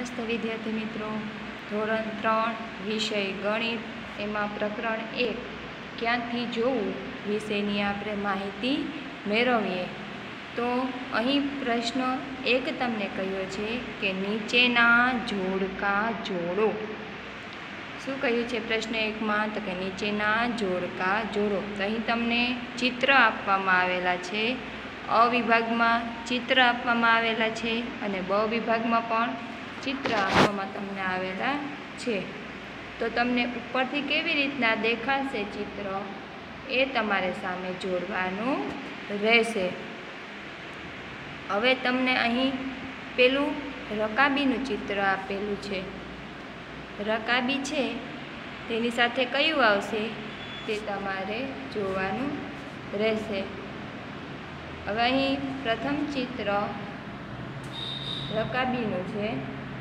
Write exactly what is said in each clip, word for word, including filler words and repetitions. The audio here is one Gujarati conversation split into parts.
નમસ્તે વિદ્યાર્થી મિત્રો, ધોરણ ત્રણ વિષય ગણિત એમાં પ્રકરણ એક ક્યાંથી જોવું વિષયની આપણે માહિતી મેળવીએ. તો અહીં પ્રશ્ન એક તમને કહ્યો છે કે નીચેના જોડકા જોડો. શું કહ્યું છે પ્રશ્ન એકમાં? તો કે નીચેના જોડકા જોડો. તો અહીં તમને ચિત્ર આપવામાં આવેલા છે. અ વિભાગમાં ચિત્ર આપવામાં આવેલા છે અને બ વિભાગમાં પણ ચિત્ર આપવામાં તમને આવેલા છે. તો તમને ઉપરથી કેવી રીતના દેખાશે ચિત્ર એ તમારે સામે જોડવાનું રહેશે. હવે તમને અહીં પેલું રકાબીનું ચિત્ર આપેલું છે. રકાબી છે તેની સાથે કયું આવશે તે તમારે જોવાનું રહેશે. હવે અહીં પ્રથમ ચિત્ર રકાબીનું છે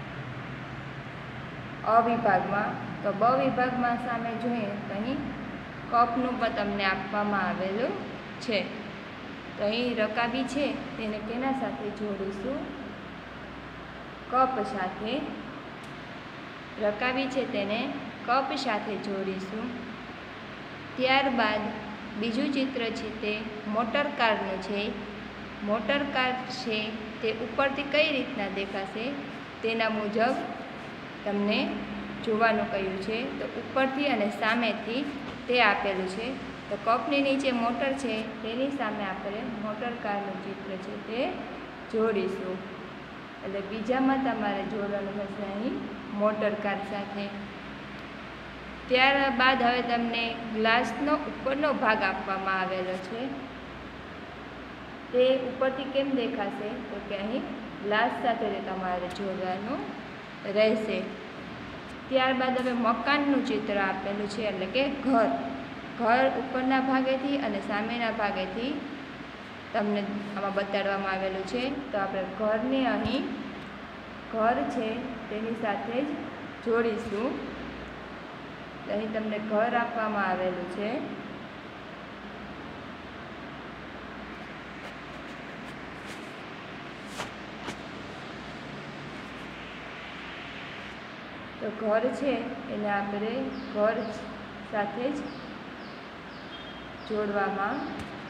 અ વિભાગમાં. તો બ વિભાગમાં સામે જોઈએ તો અહીં કપનું પણ તમને આપવામાં આવેલું છે. તો અહીં રકાબી છે તેને કેના સાથે જોડીશું? કપ સાથે. રકાબી છે તેને કપ સાથે જોડીશું. ત્યારબાદ બીજું ચિત્ર છે તે મોટર કારનું છે. મોટર કાર છે તે ઉપરથી કઈ રીતના દેખાશે તેના મુજબ તમને જોવાનું કહ્યું છે. તો ઉપરથી અને સામેથી તે આપેલું છે. તો કપની નીચે મોટર છે તેની સામે આપણે મોટર કારનું ચિત્ર છે તે જોડીશું. એટલે બીજામાં તમારે જોડવાનું થશે અહીં મોટર કાર સાથે. ત્યારબાદ હવે તમને ગ્લાસનો ઉપરનો ભાગ આપવામાં આવેલો છે. તે ઉપરથી કેમ દેખાશે? તો કે અહીં ગ્લાસ સાથે તમારે જોડવાનું રહેશે. ત્યારબાદ હવે મકાનનું ચિત્ર આપેલું છે, એટલે કે ઘર. ઘર ઉપરના ભાગેથી અને સામેના ભાગેથી તમને આમાં બતાડવામાં આવેલું છે. તો આપણે ઘરને અહીં ઘર છે તેની સાથે જ જોડીશું. અહીં તમને ઘર આપવામાં આવેલું છે. તો ઘર છે એને આપણે ઘર સાથે જ જોડવામાં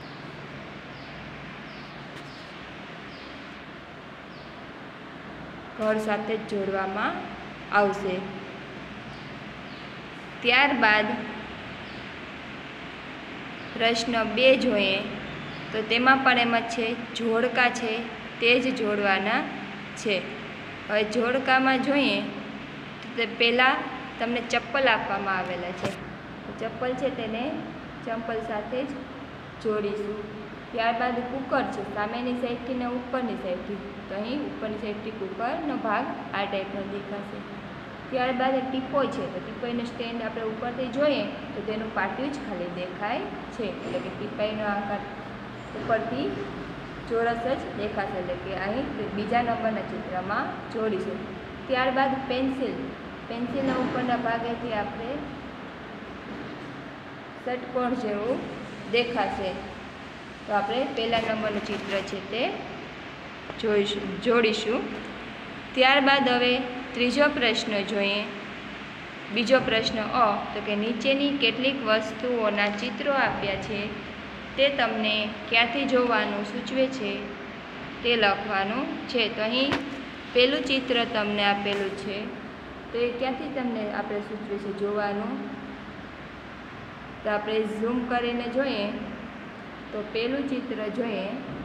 ઘર સાથે જ જોડવામાં આવશે. ત્યારબાદ પ્રશ્ન બે જોઈએ તો તેમાં પણ એમ જ છે, જોડકા છે તે જ જોડવાના છે. હવે જોડકામાં જોઈએ તો પહેલાં તમને ચપ્પલ આપવામાં આવેલા છે. ચપ્પલ છે તેને ચંપલ સાથે જ જોડીશું. ત્યારબાદ કુકર છે સામેની સાઈડથી ને ઉપરની સાઈડથી. તો અહીં ઉપરની સાઈડથી કુકરનો ભાગ આ ટાઈપનો દેખાશે. ત્યારબાદ ટીપોય છે. તો ટીપોઈનો સ્ટેન્ડ આપણે ઉપરથી જોઈએ તો તેનું પાટિયું જ ખાલી દેખાય છે. એટલે કે ટીપાઈનો આકાર ઉપરથી ચોરસ જ દેખાશે. એટલે કે અહીં બીજા નંબરના ચિત્રમાં જોડીશું. ત્યારબાદ પેન્સિલ. પેન્સિલના ઉપરના ભાગેથી આપણે ષટકોણ જેવું દેખાશે. તો આપણે પહેલા નંબરનું ચિત્ર છે તે જોઈશું જોડીશું. ત્યારબાદ હવે ત્રીજો પ્રશ્ન જોઈએ. બીજો પ્રશ્ન અ તો કે નીચેની કેટલીક વસ્તુઓના ચિત્રો આપ્યા છે તે તમને ક્યાંથી જોવાનું સૂચવે છે તે લખવાનું છે. તો અહીં પહેલું ચિત્ર તમને આપેલું છે તો એ ક્યાંથી તમને આપણે સૂચવે છે જોવાનું? તો આપણે ઝૂમ કરીને જોઈએ તો પહેલું ચિત્ર જોઈએ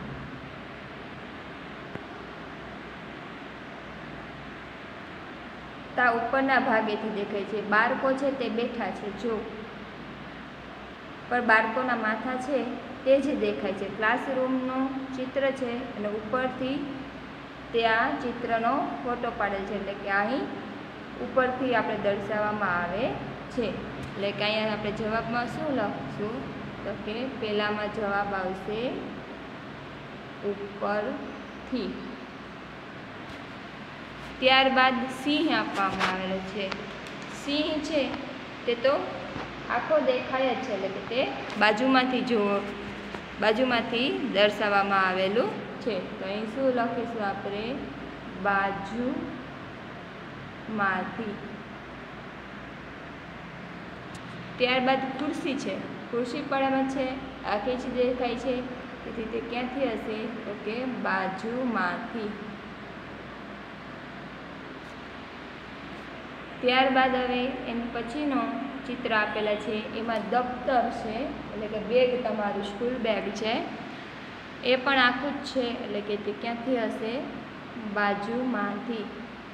તા ઉપરના ભાગેથી દેખાય છે. બાળકો છે તે બેઠા છે જો, પણ બાળકોના માથા છે તે જ દેખાય છે. ક્લાસરૂમનું ચિત્ર છે અને ઉપરથી ત્યાં ચિત્રનો ફોટો પાડેલ છે. એટલે કે અહીં ઉપરથી આપણે દર્શાવવામાં આવે છે. એટલે કે અહીંયા આપણે જવાબમાં શું લખશું? તો કે પહેલામાં જવાબ આવશે ઉપરથી. ત્યારબાદ સિંહ આપવામાં આવેલો છે. સિંહ છે તે તો આખો દેખાય જ છે. એટલે કે તે બાજુમાંથી જો બાજુમાંથી દર્શાવવામાં આવેલું છે. તો અહીં શું લખીશું આપણે? બાજુ માંથી. ત્યારબાદ ખુરશી છે. ખુરશી પણ એમાં છે આખી જ દેખાય છે, તેથી તે ક્યાંથી હશે તો કે બાજુમાંથી. ત્યારબાદ હવે એની પછીનો ચિત્ર આપેલા છે એમાં દફતર છે, એટલે કે બેગ, તમારું સ્કૂલ બેગ છે, એ પણ આખું જ છે, એટલે કે તે ક્યાંથી હશે બાજુમાંથી.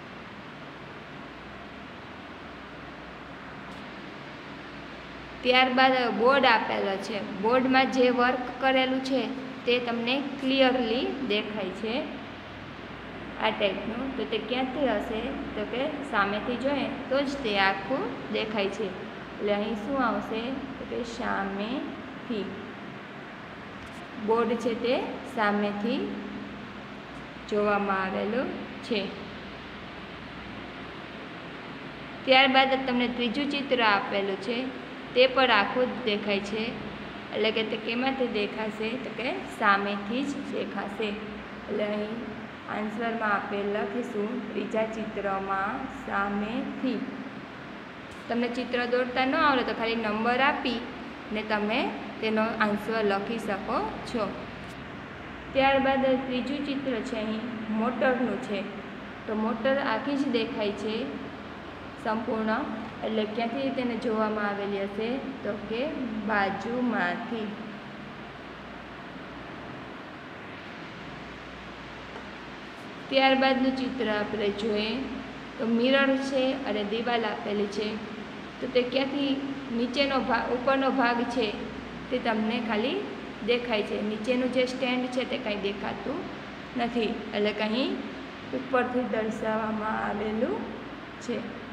ત્યારબાદ બોર્ડ આપેલો છે. બોર્ડમાં જે વર્ક કરેલું છે તે તમને ક્લિયરલી દેખાય છે આ ટાઈપનું. તો તે ક્યાંથી હશે તો કે સામેથી જોઈએ તો જ તે આખું દેખાય છે, એટલે અહીં શું આવશે તો કે સામેથી. બોર્ડ છે તે સામેથી જોવામાં આવેલું છે. ત્યારબાદ તમને ત્રીજું ચિત્ર આપેલું છે, તે પણ આખું જ દેખાય છે, એટલે કે તે કેમાંથી દેખાશે તો કે સામેથી જ દેખાશે. એટલે અહીં આન્સરમાં આપેલ લખીશું ત્રીજા ચિત્રમાં સામેથી. તમને ચિત્ર દોરતા ન આવડે તો ખાલી નંબર આપી ને તમે તેનો આન્સર લખી શકો છો. ત્યારબાદ ત્રીજું ચિત્ર છે અહીં મોટરનું છે. તો મોટર આખી જ દેખાય છે સંપૂર્ણ, એટલે ક્યાંથી તેને જોવામાં આવેલી હશે તો કે બાજુમાંથી. ત્યારબાદનું ચિત્ર આપણે જોઈએ તો મિરર છે અને દિવાલ આપેલી છે. તો તે ક્યાંથી નીચેનો ભાગ, ઉપરનો ભાગ છે તે તમને ખાલી દેખાય છે, નીચેનું જે સ્ટેન્ડ છે તે કંઈ દેખાતું નથી, એટલે કંઈ ઉપરથી દર્શાવવામાં આવેલું છે.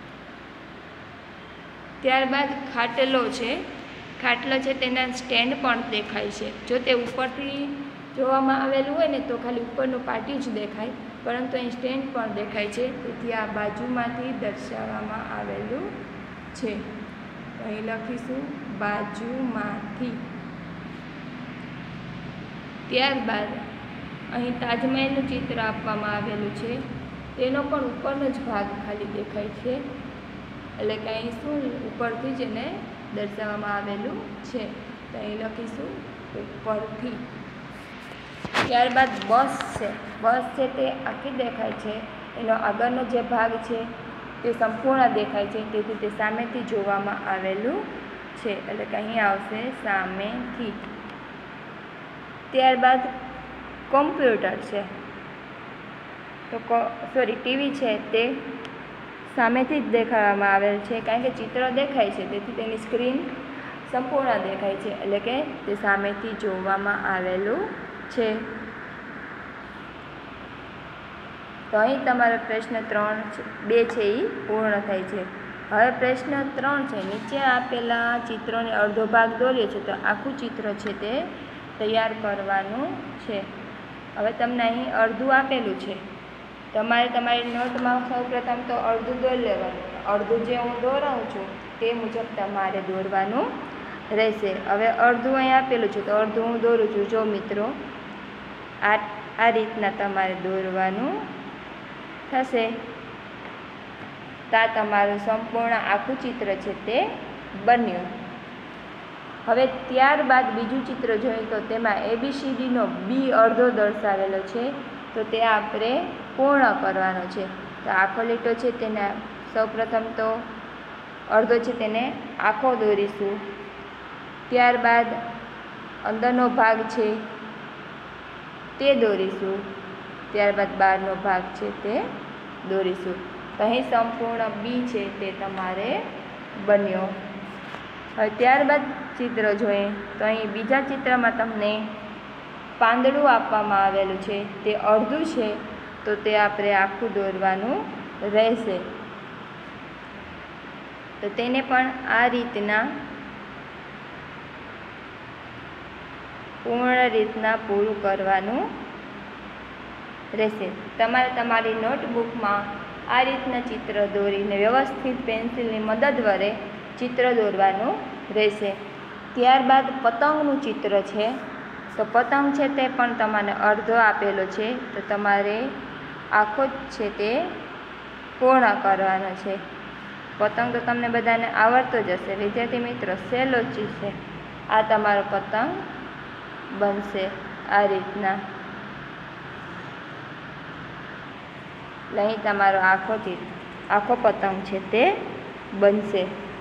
ત્યારબાદ ખાટલો છે. ખાટલો છે તેના સ્ટેન્ડ પણ દેખાય છે. જો તે ઉપરથી જોવામાં આવેલું હોય ને તો ખાલી ઉપરનું પાટિયું જ દેખાય, પરંતુ અહીં સ્ટેન્ડ પણ દેખાય છે, તેથી આ બાજુમાંથી દર્શાવવામાં આવેલું છે. અહીં લખીશું બાજુમાંથી. ત્યારબાદ અહીં તાજમહેલનું ચિત્ર આપવામાં આવેલું છે, તેનો પણ ઉપરનો જ ભાગ ખાલી દેખાય છે, એટલે કે અહીં શું ઉપરથી જ એને દર્શાવવામાં આવેલું છે, તો અહીં લખીશું ઉપરથી. ત્યારબાદ બસ છે. બસ છે તે આખી દેખાય છે, એનો આગળનો જે ભાગ છે તે સંપૂર્ણ દેખાય છે, તેથી તે સામેથી જોવામાં આવેલું છે, એટલે કે અહીં આવશે સામેથી. ત્યારબાદ કોમ્પ્યુટર છે. તો સોરી ટીવી છે તે સામેથી જ દેખાડવામાં આવેલ છે, કારણ કે ચિત્ર દેખાય છે તેથી તેની સ્ક્રીન સંપૂર્ણ દેખાય છે, એટલે કે તે સામેથી જોવામાં આવેલું છે. તો અહીં તમારો પ્રશ્ન ત્રણ બે છે એ પૂર્ણ થાય છે. હવે પ્રશ્ન ત્રણ છે, નીચે આપેલા ચિત્રોને અડધો ભાગ દોર્યો છે, તો આખું ચિત્ર છે તે તૈયાર કરવાનું છે. હવે તમને અહીં અડધું આપેલું છે, તમારે તમારી નોટમાં સૌ પ્રથમ તો અડધું દોરી લેવાનું. અડધું જે હું દોરાવું છું તે મુજબ તમારે દોરવાનું રહેશે. હવે અડધું અહીં આપેલું છે તો અડધું હું દોરું છું. જો મિત્રો, આ આ રીતના તમારે દોરવાનું થશે. તો આ તમારું સંપૂર્ણ આખું ચિત્ર છે તે બન્યું. હવે ત્યારબાદ બીજું ચિત્ર જોઈએ તો તેમાં એબીસીડીનો બી અડધો દર્શાવેલો છે, તો તે આપણે પૂર્ણ કરવાનો છે. તો આખો લીટો છે તેને સૌપ્રથમ તો અડધો છે તેને આખો દોરીશું. ત્યારબાદ અંદરનો ભાગ છે તે દોરીશું. ત્યારબાદ બહારનો ભાગ છે તે દોરીશું. તો અહીં સંપૂર્ણ બી છે તે તમારે બન્યો. હવે ત્યારબાદ ચિત્ર જોઈએ તો અહીં બીજા ચિત્રમાં તમને પાંદડું આપવામાં આવેલું છે, તે અડધું છે, તો તે આપણે આખું દોરવાનું રહેશે. તો તેને પણ આ રીતના પૂર્ણ રીતના પૂરું કરવાનું રહેશે. તમારે તમારી નોટબુકમાં આ રીતના ચિત્ર દોરીને વ્યવસ્થિત પેન્સિલની મદદ વડે ચિત્ર દોરવાનું રહેશે. ત્યારબાદ પતંગનું ચિત્ર છે. તો પતંગ છે તે પણ તમારે અડધો આપેલો છે, તો તમારે આખો જ છે તે પૂર્ણ કરવાનો છે. પતંગ તો તમને બધાને આવડતો જ હશે વિદ્યાર્થી મિત્રો, સહેલો જ છે. આ તમારો પતંગ બનશે આ રીતના. અહીં તમારો આખો આખો પતંગ છે તે બનશે.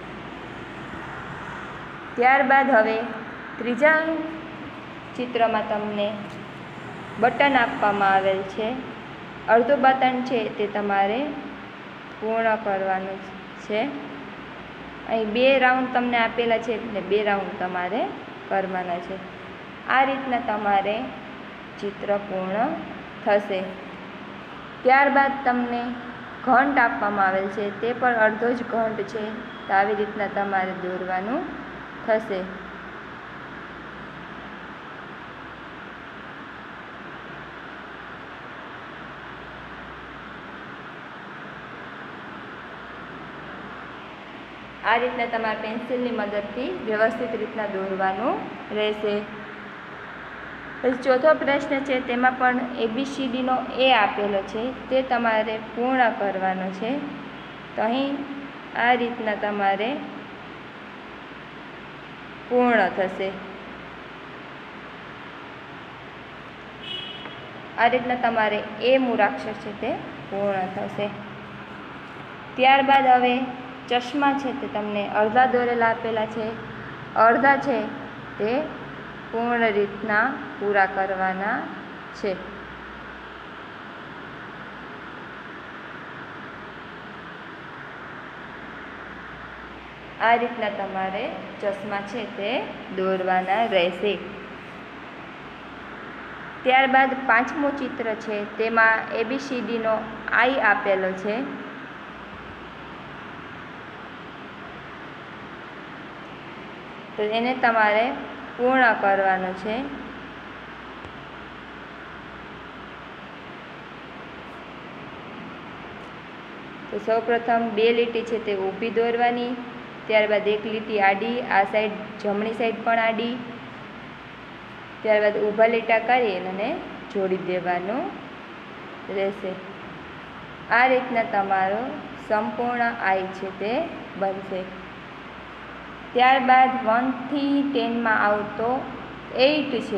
ત્યારબાદ હવે ત્રીજા ચિત્રમાં તમને બટન આપવામાં આવેલ છે. અડધું બટન છે તે તમારે પૂર્ણ કરવાનું છે. અહીં બે રાઉન્ડ તમને આપેલા છે એટલે બે રાઉન્ડ તમારે કરવાના છે. આ રીતના તમારે ચિત્ર પૂર્ણ થશે. ત્યારબાદ તમને ઘંટ આપવામાં આવેલ છે, તે પણ અડધો જ ઘંટ છે. તો આવી રીતના તમારે દોરવાનું થશે. આ રીતના તમારે પેન્સિલની મદદથી વ્યવસ્થિત રીતના દોરવાનું રહેશે. પછી ચોથો પ્રશ્ન છે તેમાં પણ એબીસીડીનો એ આપેલો છે તે તમારે પૂર્ણ કરવાનો છે. તો અહીં આ રીતના તમારે પૂર્ણ થશે. આ રીતના તમારે એ મૂળાક્ષર છે તે પૂર્ણ થશે. ત્યારબાદ હવે ચશ્મા છે તે તમને અડધા દોરેલા આપેલા છે. અડધા છે તે પૂર્ણ રીતના પૂરા કરવાના છે. આ રીતના તમારે ચશ્મા છે તે દોરવાના રહેશે. ત્યારબાદ પાંચમું ચિત્ર છે તેમાં એબીસીડીનો આઈ આપેલો છે. તો એને તમારે પૂર્ણ કરવાનો છે. તો સૌપ્રથમ બે લીટી છે તે ઊભી દોરવાની. ત્યારબાદ એક લીટી આડી, આ સાઈડ જમણી સાઈડ પણ આડી. ત્યારબાદ ઊભા લીટા કરી અને જોડી દેવાનું રહેશે. આ રીતના તમારો સંપૂર્ણ આઈ છે તે બનશે. ત્યારબાદ વનથી ટેનમાં આવતો એઇટ છે.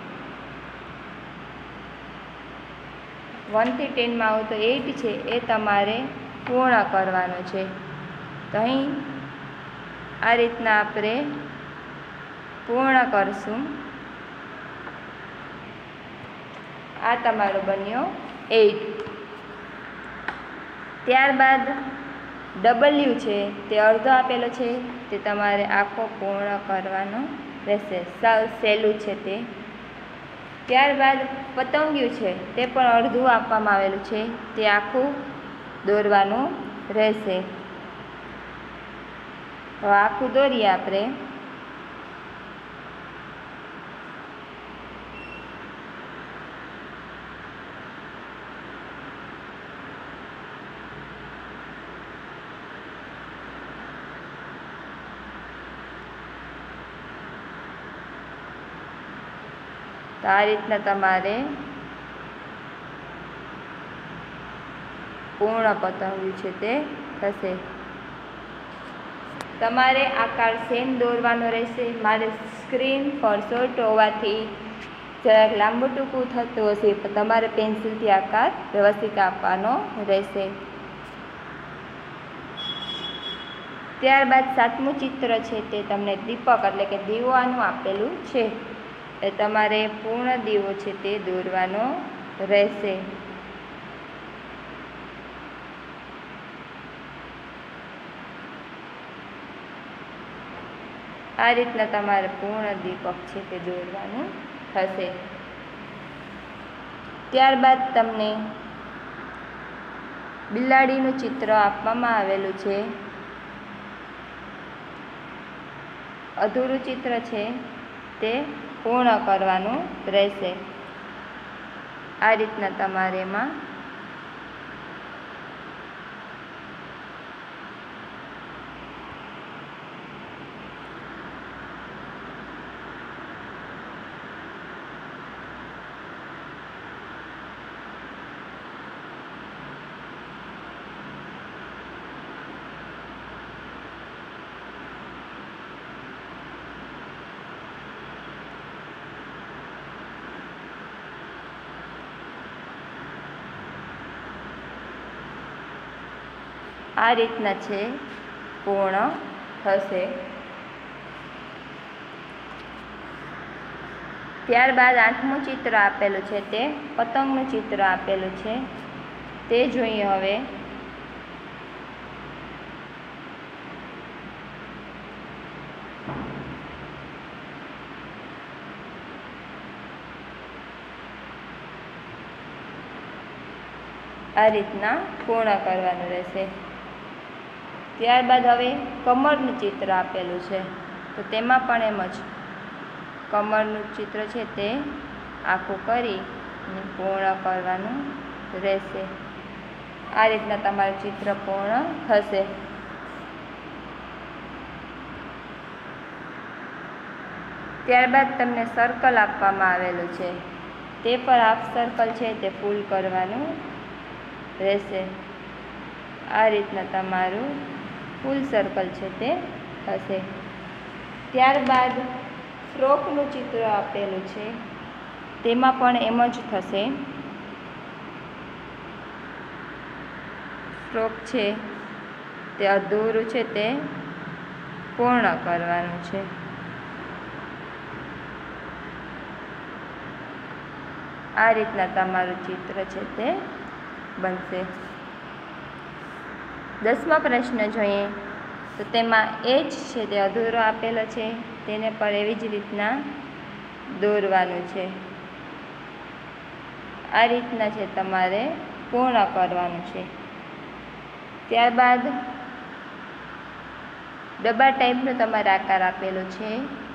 વનથી ટેનમાં આવતો એઇટ છે એ તમારે પૂર્ણ કરવાનો છે. તો અહીં આ રીતના આપણે પૂર્ણ કરશું. આ તમારો બન્યો એઇટ. ત્યારબાદ ડબલ્યુ છે તે અડધો આપેલો છે તે તમારે આખો પૂર્ણ કરવાનો રહેશે. સાવ સહેલું છે તે. ત્યારબાદ પતંગિયું છે તે પણ અડધું આપવામાં આવેલું છે તે આખું દોરવાનું રહેશે. હવે આખું દોરીએ આપણે. તો આ રીતના તમારે પૂર્ણ પતંગિયું છે તે થશે. તમારે આકાર સેમ દોરવાનો રહેશે. મારે સ્ક્રીન પર શોર્ટ હોવાથી જરાક લાંબુ ટૂંકું થતું હશે પણ તમારે પેન્સિલથી આકાર વ્યવસ્થિત આપવાનો રહેશે. ત્યારબાદ સાતમું ચિત્ર છે તે તમને દીપક એટલે કે દીવાનું આપેલું છે. એ તમારે પૂર્ણ દીવો છે તે દોરવાનો રહેશે. આ રીતના તમારે પૂર્ણ દીપક છે તે દોરવાનું થશે. ત્યારબાદ તમને બિલાડીનું ચિત્ર આપવામાં આવેલું છે. અધૂરું ચિત્ર છે તે પૂર્ણ કરવાનું રહેશે. આ રીતના તમારે એમાં આ રીતના છે પૂર્ણ થશે. ત્યારબાદ આઠમું ચિત્ર આપેલું છે તે પતંગનું ચિત્ર આપેલું છે તે જોઈએ હવે. આ રીતના પૂર્ણ કરવાનું રહેશે. ત્યારબાદ હવે કમળનું ચિત્ર આપેલું છે તો તેમાં પણ એમ જ કમળનું ચિત્ર છે તે આખું કરી અને પૂર્ણ કરવાનું રહેશે. આ રીતના તમારું ચિત્ર પૂર્ણ થશે. ત્યારબાદ તમને સર્કલ આપવામાં આવેલું છે તે પર હાફ સર્કલ છે તે ફૂલ કરવાનું રહેશે. આ રીતના તમારું ફૂલ સર્કલ છે તે થશે. ત્યારબાદ ફ્રોકનું ચિત્ર આપેલું છે તેમાં પણ એમ જ થશે. ફ્રોક છે તે અધૂરું છે તે પૂર્ણ કરવાનું છે. આ રીતના તમારું ચિત્ર છે તે બનશે. દસમા પ્રશ્ન જોઈએ તો તેમાં એચ છે તે અધૂરો આપેલો છે તેને પર એવી જ રીતના દોરવાનું છે. આ રીતના છે તમારે પૂર્ણ કરવાનું છે. ત્યારબાદ ડબ્બા ટાઈપનો તમારે આકાર આપેલો છે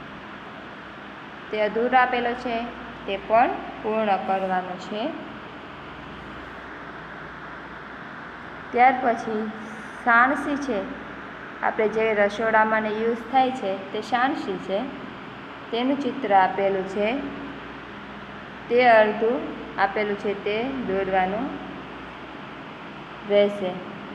તે અધૂરો આપેલો છે તે પણ પૂર્ણ કરવાનો છે. ત્યાર પછી સાણસી છે આપણે જે રસોડામાં ને યુઝ થાય છે તે સાણસી છે તેનું ચિત્ર આપેલું છે તે અડધું આપેલું છે તે દોરવાનું રહેશે.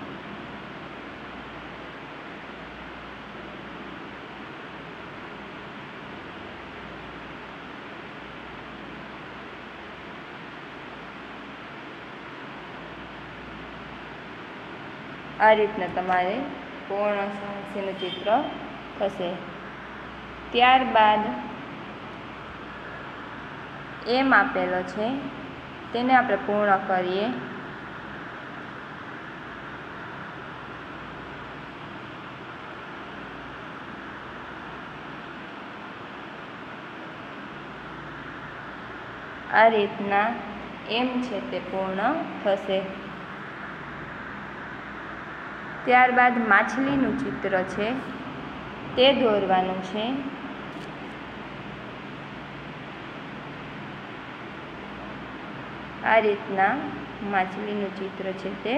આ રીતના તમારે પૂર્ણ સાણસીનું ચિત્ર થશે. ત્યારબાદ એમ આપેલો છે તેને આપણે પૂર્ણ કરીએ. આ રીતના એમ છે તે પૂર્ણ થશે. ત્યારબાદ માછલીનું ચિત્ર છે તે દોરવાનું છે. આ રીતના માછલીનું ચિત્ર છે તે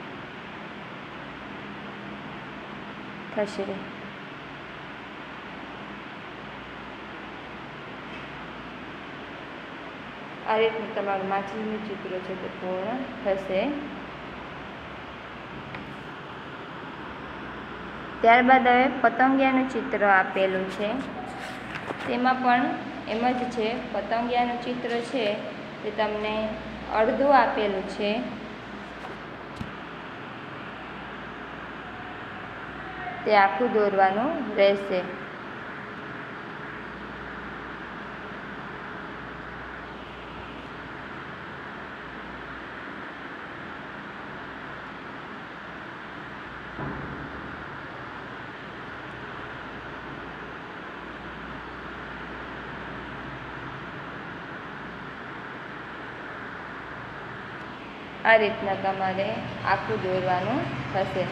થશે. આ રીતનું તમારું માછલીનું ચિત્ર છે તે પૂર્ણ થશે. ત્યારબાદ હવે પતંગિયાનું ચિત્ર આપેલું છે તેમાં પણ એમ જ છે. પતંગિયાનું ચિત્ર છે તે તમને અડધું આપેલું છે તે આખું દોરવાનું રહેશે. આ રીતના તમારે આખું દોરવાનું થશે.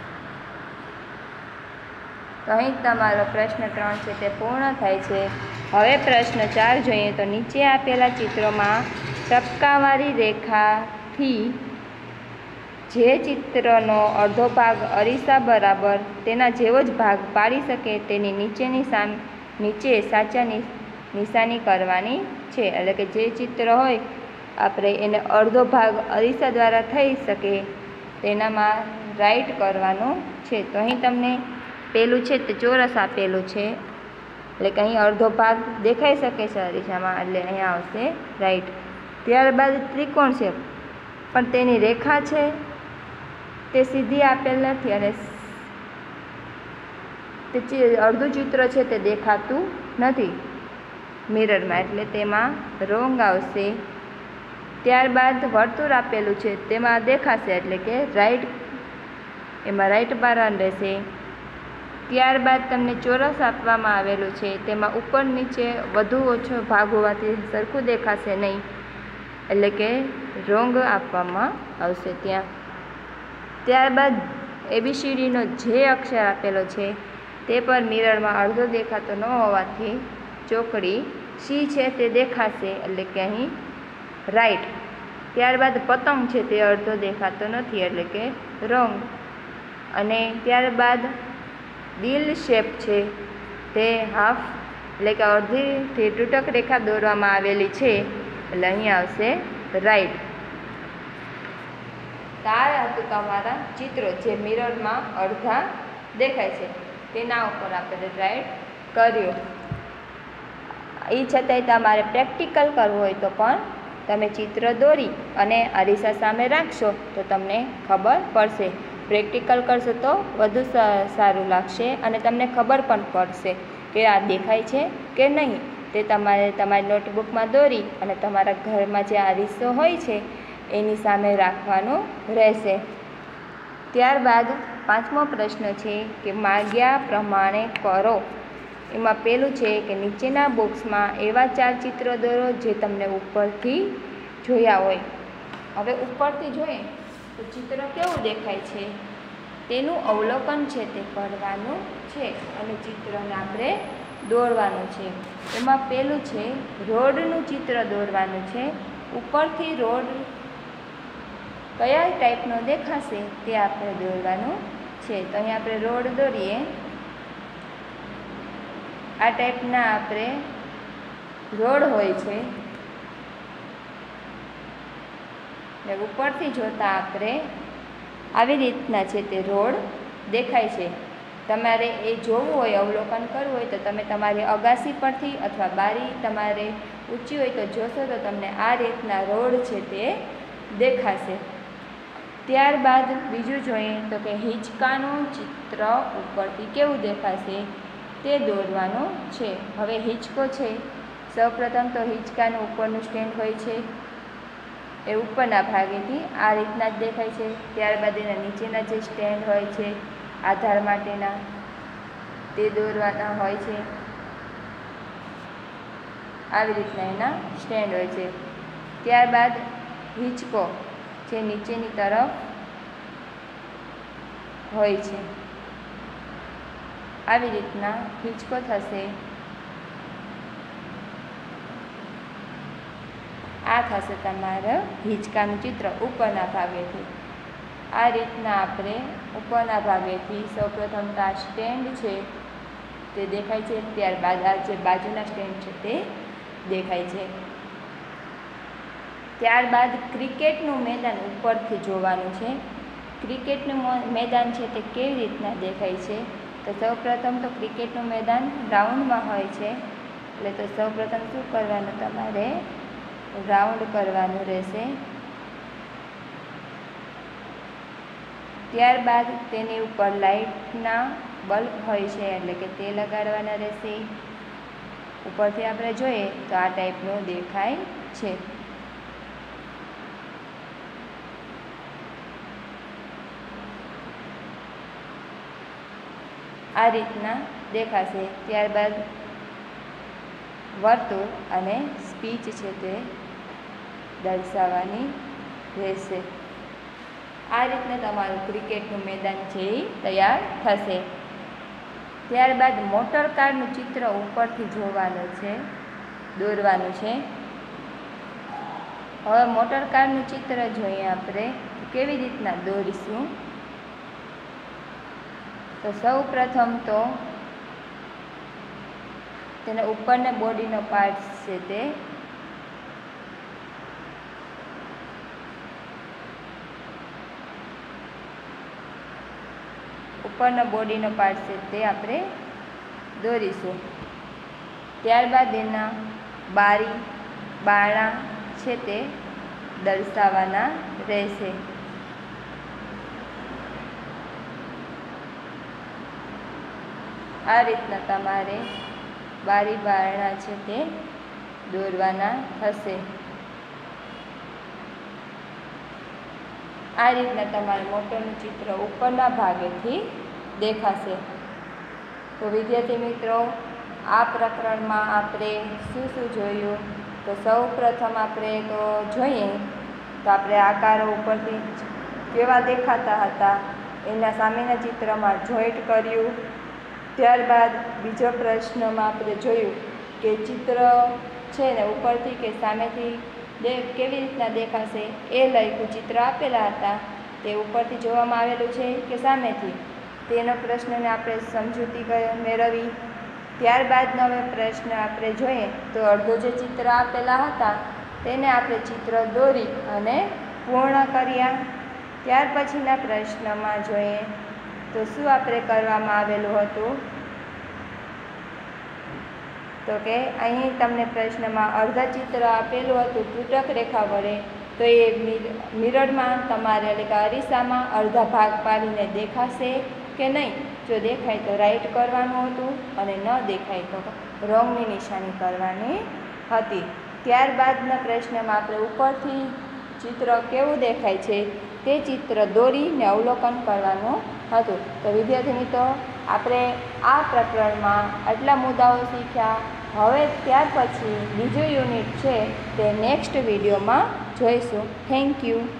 તો અહીં તમારો પ્રશ્ન ત્રણ છે તે પૂર્ણ થાય છે. હવે પ્રશ્ન ચાર જોઈએ તો નીચે આપેલા ચિત્રોમાં ટપકાવાળી રેખાથી જે ચિત્રનો અડધો ભાગ અરીસા બરાબર તેના જેવો જ ભાગ પાડી શકે તેની નીચેની સામ નીચે સાચા નિશાની કરવાની છે. એટલે કે જે ચિત્ર હોય આપણે એને અડધો ભાગ અરીસા દ્વારા થઈ શકે તેનામાં રાઈટ કરવાનું છે. તો અહીં તમને પેલું છે તે ચોરસ આપેલું છે એટલે કે અહીં અડધો ભાગ દેખાઈ શકે છે અરીસામાં એટલે અહીંયા આવશે રાઈટ. ત્યારબાદ ત્રિકોણ છે પણ તેની રેખા છે તે સીધી આપેલ નથી અને તે અડધું ચિત્ર છે તે દેખાતું નથી મિરરમાં, એટલે તેમાં રોંગ આવશે. ત્યારબાદ વર્તુળ આપેલું છે તેમાં દેખાશે એટલે કે રાઈટ, એમાં રાઈટ બારવાનું રહેશે. ત્યારબાદ તમને ચોરસ આપવામાં આવેલું છે તેમાં ઉપર નીચે વધુ ઓછો ભાગ હોવાથી સરખું દેખાશે નહીં, એટલે કે રોંગ આપવામાં આવશે ત્યાં. ત્યારબાદ એબીસીડીનો જે અક્ષર આપેલો છે તે પર મિરરમાં અડધો દેખાતો ન હોવાથી ચોકડી સી છે તે દેખાશે, એટલે કે અહીં રાઈટ. ત્યારબાદ પતંગ છે તે અડધો દેખાતો નથી, એટલે કે રોંગ. અને ત્યારબાદ દિલ શેપ છે તે હાફ, એટલે કે અડધીથી તૂટક રેખા દોરવામાં આવેલી છે, એટલે અહીં આવશે રાઈટ. તાર હતું તમારા ચિત્રો જે મિરરમાં અડધા દેખાય છે તેના ઉપર આપણે રાઈટ કર્યો. એ છતાંય તમારે પ્રેક્ટિકલ કરવું હોય તો પણ તમે ચિત્ર દોરી અને અરીસા સામે રાખશો તો તમને ખબર પડશે. પ્રેક્ટિકલ કરશો તો વધુ સારું લાગશે અને તમને ખબર પણ પડશે કે આ દેખાય છે કે નહીં. તે તમારે તમારી નોટબુકમાં દોરી અને તમારા ઘરમાં જે અરીસો હોય છે એની સામે રાખવાનું રહેશે. ત્યારબાદ પાંચમો પ્રશ્ન છે કે માગ્યા પ્રમાણે કરો. એમાં પેલું છે કે નીચેના બોક્સમાં એવા ચાર ચિત્રો દોરો જે તમને ઉપરથી જોયા હોય. હવે ઉપરથી જોઈએ તો ચિત્ર કેવું દેખાય છે તેનું અવલોકન છે તે કરવાનું છે અને ચિત્રને આપણે દોરવાનું છે. એમાં પેલું છે રોડનું ચિત્ર દોરવાનું છે. ઉપરથી રોડ કયા ટાઈપનો દેખાશે તે આપણે દોરવાનું છે. તો અહીં આપણે રોડ દોરીએ. આ ટાઈપના આપણે રોડ હોય છે ને ઉપરથી જોતાં આપણે આવી રીતના છે તે રોડ દેખાય છે. તમારે એ જોવું હોય, અવલોકન કરવું હોય તો તમે તમારી અગાસી પરથી અથવા બારી તમારે ઊંચી હોય તો જોશો તો તમને આ રીતના રોડ છે તે દેખાશે. ત્યારબાદ બીજું જોઈએ તો કે હિંચકાનું ચિત્ર ઉપરથી કેવું દેખાશે તે દોરવાનું છે. હવે હિંચકો છે, સૌપ્રથમ તો હિંચકાનું ઉપરનું સ્ટેન્ડ હોય છે એ ઉપરના ભાગેથી આ રીતના જ દેખાય છે. ત્યારબાદ એના નીચેના જે સ્ટેન્ડ હોય છે આધાર માટેના તે દોરવાના હોય છે. આવી રીતના એના સ્ટેન્ડ હોય છે. ત્યારબાદ હિંચકો જે નીચેની તરફ હોય છે, આવી રીતના હિંચકો થશે. આ થશે તમારું હિંચકાનું ચિત્ર ઉપરના ભાગેથી. આ રીતના આપણે ઉપરના ભાગેથી સૌપ્રથમ તો આ સ્ટેન્ડ છે તે દેખાય છે. ત્યારબાદ આ જે બાજુના સ્ટેન્ડ છે તે દેખાય છે. ત્યારબાદ ક્રિકેટનું મેદાન ઉપરથી જોવાનું છે. ક્રિકેટનું મેદાન છે તે કેવી રીતના દેખાય છે તો સૌપ્રથમ તો ક્રિકેટનું મેદાન રાઉન્ડમાં હોય છે, એટલે તો સૌપ્રથમ શું કરવાનું, તમારે રાઉન્ડ કરવાનું રહેશે. ત્યારબાદ તેની ઉપર લાઇટના બલ્બ હોય છે એટલે કે તે લગાડવાના રહેશે. ઉપરથી આપણે જોઈએ તો આ ટાઈપનું દેખાય છે. આ રીતના દેખાશે. ત્યારબાદ વર્તુળ અને સ્પીચ છે તે દર્શાવવાની રહેશે. આ રીતના તમારું ક્રિકેટનું મેદાન છે એ તૈયાર થશે. ત્યારબાદ મોટર કારનું ચિત્ર ઉપરથી જોવાનું છે, દોરવાનું છે. હવે મોટર કારનું ચિત્ર જોઈએ આપણે કેવી રીતના દોરીશું. તો સૌ પ્રથમ તો તેના ઉપરના બોડીનો પાર્ટ છે તે ઉપરના બોડીનો પાર્ટ છે તે આપણે દોરીશું. ત્યારબાદ એના બારી બારણા છે તે દર્શાવવાના રહેશે. આ રીતના તમારે બારી બારણા છે તે દોરવાના થશે। આ રીતના તમારે મોટરનું ચિત્ર ઉપરના ભાગેથી દેખાશે। તો વિદ્યાર્થી મિત્રો, આ પ્રકરણમાં આપણે શું શું જોયું? તો સૌ પ્રથમ આપણે તો જોઈએ તો આપણે આકારો ઉપરથી કેવા દેખાતા હતા એના સામેના ચિત્રમાં જોઈન્ટ કર્યું। ત્યારબાદ બીજો પ્રશ્નમાં આપણે જોયું કે ચિત્ર છે ને ઉપરથી કે સામેથી દે કેવી રીતના દેખાશે એ લખ્યું। ચિત્ર આપેલા હતા તે ઉપરથી જોવામાં આવેલું છે કે સામેથી, તેનો પ્રશ્નને આપણે સમજૂતી મેળવી। ત્યારબાદનો હવે પ્રશ્ન આપણે જોઈએ તો અડધો જે ચિત્ર આપેલા હતા તેને આપણે ચિત્ર દોરી અને પૂર્ણ કર્યા। ત્યાર પછીના પ્રશ્નમાં જોઈએ તો શું આપણે કરવામાં આવેલું હતું? તો કે અહીં તમને પ્રશ્નમાં અર્ધ ચિત્ર આપેલું હતું તૂટક રેખા વડે, તો એ મિરરમાં તમારે એટલે કે અરીસામાં અડધા ભાગ પાડીને દેખાશે કે નહીં? જો દેખાય તો રાઈટ કરવાનું હતું અને ન દેખાય તો રોંગની નિશાની કરવાની હતી। ત્યારબાદના પ્રશ્નમાં આપણે ઉપરથી ચિત્ર કેવું દેખાય છે તે ચિત્ર દોરીને અવલોકન કરવાનું હતું। તો વિદ્યાર્થી મિત્રો, આપણે આ પ્રકરણમાં આટલા મુદ્દાઓ શીખ્યા। હવે ત્યાર પછી બીજું યુનિટ છે તે નેક્સ્ટ વિડીયોમાં જોઈશું। Thank you.